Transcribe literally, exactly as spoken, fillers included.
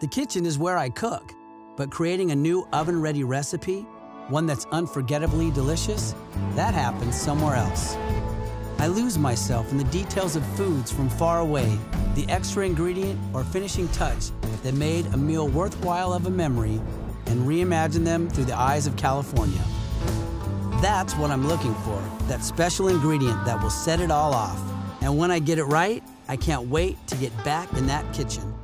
The kitchen is where I cook, but creating a new oven-ready recipe, one that's unforgettably delicious, that happens somewhere else. I lose myself in the details of foods from far away, the extra ingredient or finishing touch that made a meal worthwhile of a memory, and reimagine them through the eyes of California. That's what I'm looking for, that special ingredient that will set it all off. And when I get it right, I can't wait to get back in that kitchen.